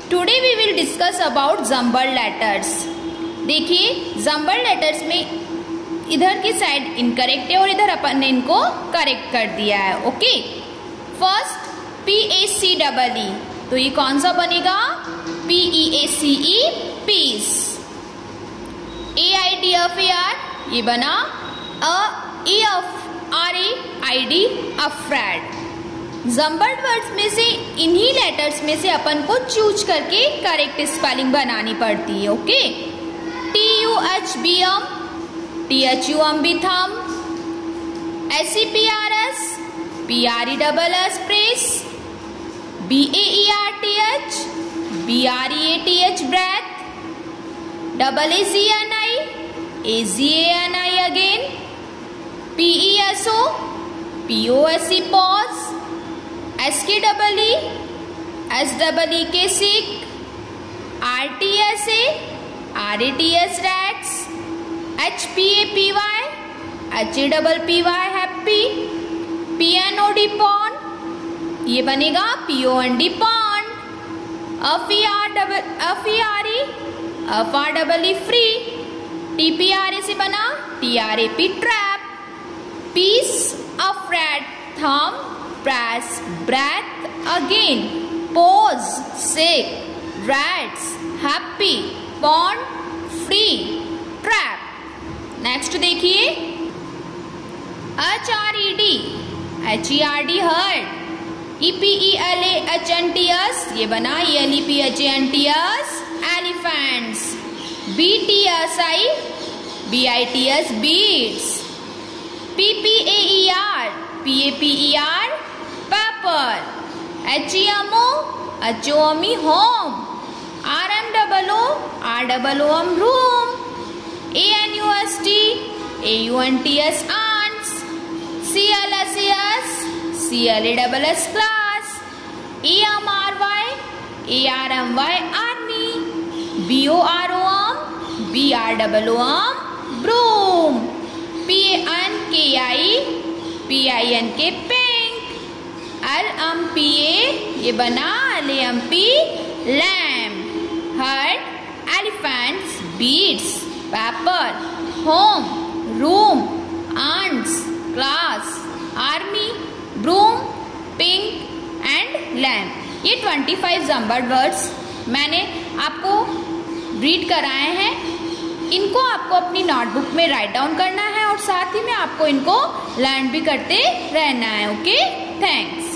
Today we will discuss about jumbled letters. देखिए jumbled letters में इधर की साइड इनकरेक्ट है और इधर अपन ने इनको करेक्ट कर दिया है। ओके, फर्स्ट PACEE, तो ये कौन सा बनेगा? PEACE, piece. AIDFAR, ये बना AFRAID, अफ्रेड। जम्बल्ड वर्ड्स में से इन्हीं लेटर्स में से अपन को चूज करके करेक्ट स्पेलिंग बनानी पड़ती है। ओके, TUHBM, THUMB, थम। SEPRS, PRESS, press. BAERTH, BREATH, breath. AZANI, AZANI again. PESO, POSE, pause. SKEE, SEEK, सिक। RTSA, RATS, rats. HPAPY, HAPPY, happy. PNOD, pawn, ये बनेगा POND, pond. FERE, free. TPRA से बना TRAP, trap. Piece, afraid, थम, press, breath again. Pose, सिक, rats, happy, pond, free, trap. Next देखिए HRED, heard. EPELAHNTS, ये बना ELEPHANTS, elephants. BTSI, BITS, beats. PPAER, PAPER, paper. HEMO, home. RMOOM, room. ANUST, AUNTS, aunts. CLSAS, CLASS, class. ARMY, army. BOROM, broom. PINK, pink. LMPA, ये बना LAMP, lamp. Heard, elephants, bits, paper. Home, room, aunts, class, army, broom, pink and lamp. ये 25 jumbled words मैंने आपको read कराए हैं। इनको आपको अपनी नोटबुक में राइट डाउन करना है और साथ ही में आपको इनको लर्न भी करते रहना है। Okay, thanks.